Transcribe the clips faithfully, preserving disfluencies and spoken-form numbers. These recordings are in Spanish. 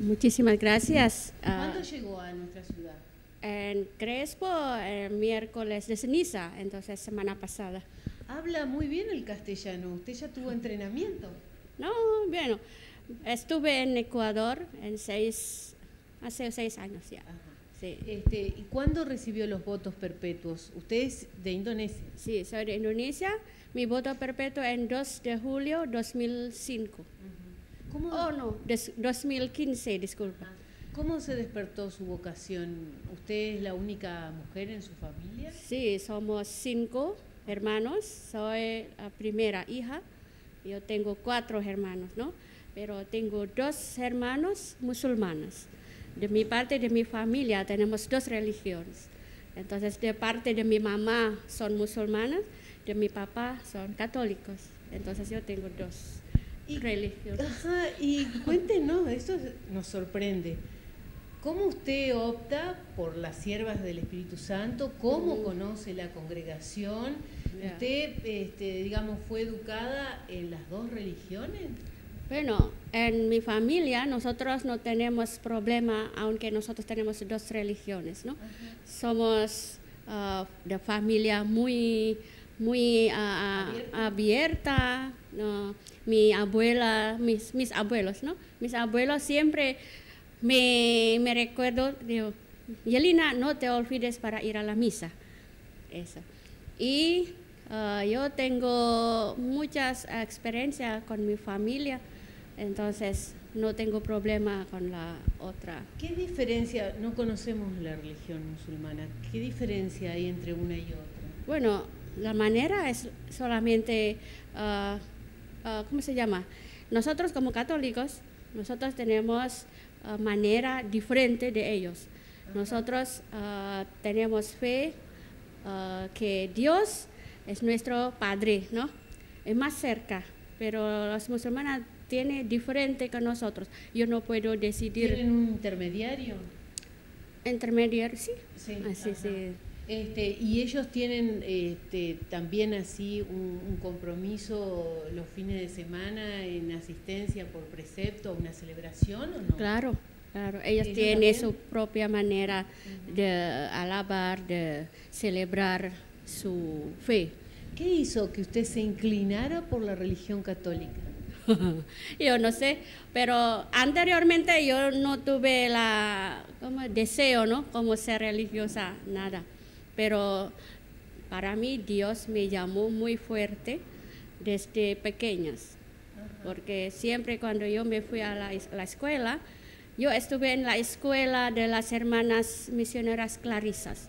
Muchísimas gracias. ¿Cuándo Uh, llegó a nuestra ciudad? en Crespo, el miércoles de ceniza, entonces semana pasada. Habla muy bien el castellano. ¿Usted ya tuvo entrenamiento? No, bueno, estuve en Ecuador en seis, hace seis años ya. Ajá. Sí. Este, ¿y cuándo recibió los votos perpetuos? Usted es de Indonesia. Sí, soy de Indonesia. Mi voto perpetuo en dos de julio de dos mil cinco. Uh-huh. ¿Cómo, Oh, no, des, dos mil quince, disculpa. ¿Cómo se despertó su vocación? ¿Usted es la única mujer en su familia? Sí, somos cinco hermanos. Soy la primera hija. Yo tengo cuatro hermanos, ¿no? Pero tengo dos hermanos musulmanes. De mi parte de mi familia tenemos dos religiones. Entonces, de parte de mi mamá son musulmanas, de mi papá son católicos. Entonces, yo tengo dos y, religiones. Ajá, y cuéntenos, esto nos sorprende. ¿Cómo usted opta por las siervas del Espíritu Santo? ¿Cómo uh-huh. conoce la congregación? Yeah. ¿Usted, este, digamos, fue educada en las dos religiones? Bueno, en mi familia nosotros no tenemos problema, aunque nosotros tenemos dos religiones, ¿no? Uh-huh. Somos uh, de familia muy, muy uh, abierta, abierta ¿no? Mi abuela, mis, mis abuelos, ¿no? Mis abuelos siempre me, me recuerdo, digo, Yelina, no te olvides para ir a la misa. Eso. Y uh, yo tengo muchas uh, experiencias con mi familia. Entonces, no tengo problema con la otra. ¿Qué diferencia, no conocemos la religión musulmana, qué diferencia hay entre una y otra? Bueno, la manera es solamente, uh, uh, ¿cómo se llama? Nosotros como católicos, nosotros tenemos uh, manera diferente de ellos. Ajá. Nosotros uh, tenemos fe uh, que Dios es nuestro Padre, ¿no? Es más cerca, pero los musulmanes tiene diferente que nosotros. Yo no puedo decidir. ¿Tienen un intermediario? Intermediario, sí. Sí. Así, sí. Este, ¿y ellos tienen este, también así un, un compromiso los fines de semana en asistencia por precepto a una celebración o no? Claro, claro. Ellos, ellos tienen también su propia manera uh-huh. de alabar, de celebrar su fe. ¿Qué hizo que usted se inclinara por la religión católica? Yo no sé, pero anteriormente yo no tuve la como deseo, ¿no? Como ser religiosa, nada. Pero para mí Dios me llamó muy fuerte desde pequeñas, porque siempre cuando yo me fui a la, a la escuela, yo estuve en la escuela de las hermanas misioneras clarisas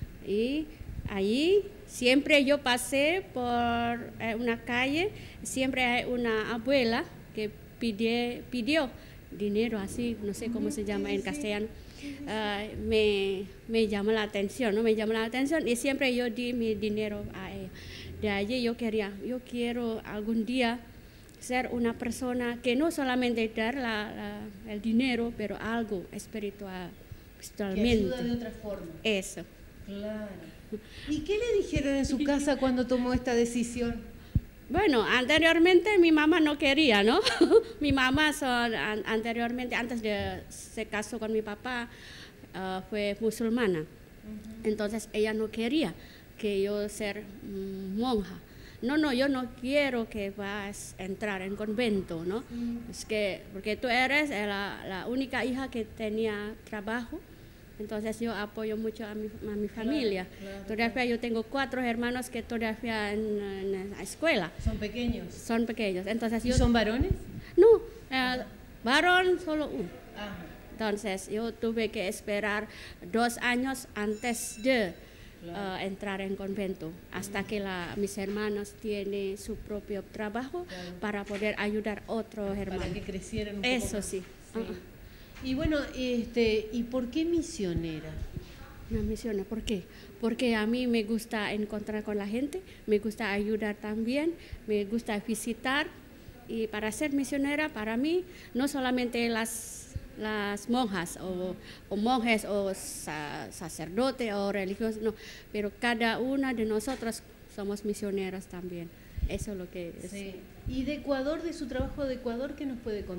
y ahí siempre yo pasé por eh, una calle, siempre hay una abuela que pide, pidió dinero, así, no sé cómo se llama en castellano, uh, me, me llamó la atención, ¿no? Me llamó la atención y siempre yo di mi dinero a ella. De allí yo quería, yo quiero algún día ser una persona que no solamente dar la, la, el dinero, pero algo espiritual, espiritualmente. Que ayuda de otra forma. Eso. Claro. ¿Y qué le dijeron en su casa cuando tomó esta decisión? Bueno, anteriormente mi mamá no quería, ¿no? Mi mamá son, an, anteriormente, antes de se casó con mi papá, uh, fue musulmana. Uh-huh. Entonces ella no quería que yo ser um, monja. No, no, yo no quiero que vas a entrar en convento, ¿no? Uh-huh. Es que, porque tú eres la, la única hija que tenía trabajo. Entonces yo apoyo mucho a mi, a mi familia. Claro, claro, todavía claro. Yo tengo cuatro hermanos que todavía en, en la escuela. ¿Son pequeños? Son pequeños. Entonces, ¿Y yo, son varones? No, eh, varón solo uno. Ajá. Entonces yo tuve que esperar dos años antes de claro. uh, entrar en convento, hasta uh-huh. que la, mis hermanos tienen su propio trabajo claro. para poder ayudar a otros hermanos. Para que crecieran un Eso poco más. sí. sí. Uh-uh. Y bueno, este, ¿y por qué misionera? Una misionera, ¿por qué? Porque a mí me gusta encontrar con la gente, me gusta ayudar también, me gusta visitar. Y para ser misionera, para mí, no solamente las, las monjas o, o monjes o sa, sacerdotes o religiosos, no, pero cada una de nosotros somos misioneras también. Eso es lo que es. Sí. ¿Y de Ecuador, de su trabajo de Ecuador, qué nos puede contar?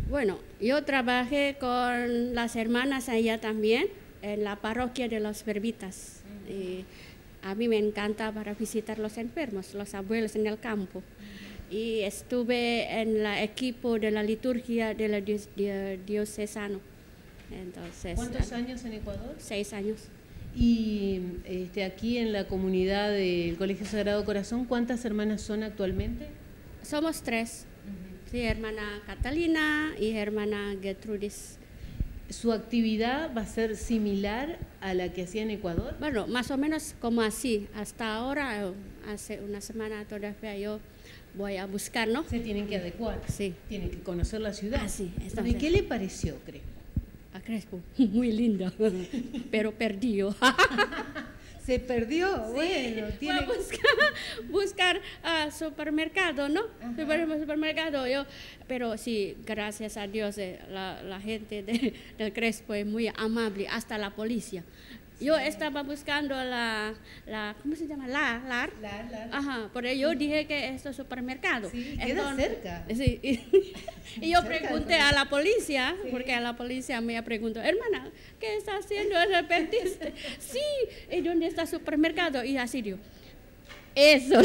Bueno, yo trabajé con las hermanas allá también, en la parroquia de los Verbitas. Uh-huh. Y a mí me encanta para visitar los enfermos, los abuelos en el campo. Uh-huh. Y estuve en el equipo de la liturgia de la dios, diocesano. Entonces, ¿cuántos años en Ecuador? Seis años. Y este, aquí en la comunidad del Colegio Sagrado Corazón, ¿cuántas hermanas son actualmente? Somos tres. Uh-huh. Sí, hermana Catalina y hermana Gertrudis. ¿Su actividad va a ser similar a la que hacía en Ecuador? Bueno, más o menos como así. Hasta ahora, hace una semana todavía yo voy a buscar, ¿no? Se tienen que adecuar. Sí. Tienen que conocer la ciudad. Ah, sí. ¿De qué le pareció, Crespo? A Crespo, muy linda, pero perdió. Se perdió, sí. Bueno, tiene que buscar, buscar uh, supermercado, ¿no? Super, supermercado, yo, pero sí, gracias a Dios, eh, la, la gente de, del Crespo es muy amable, hasta la policía. Sí. Yo estaba buscando la, la, ¿cómo se llama? La, lar. La, la. Ajá, por ello yo dije que esto es supermercado. Sí, queda Entonces, cerca. Sí, y, y yo cerca pregunté a la policía, sí. Porque a la policía me preguntó, hermana, ¿qué está haciendo? ¿Repetiste? Sí, ¿y dónde está el supermercado? Y así digo, eso.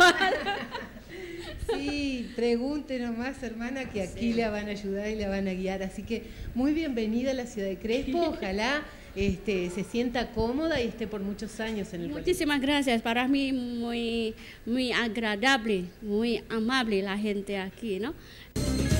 Sí, pregunte nomás, hermana, que aquí sí. La van a ayudar y la van a guiar. Así que muy bienvenida a la ciudad de Crespo, ojalá este, se sienta cómoda y esté por muchos años en el Muchísimas colegio. Gracias, para mí muy, muy agradable, muy amable la gente aquí, ¿no?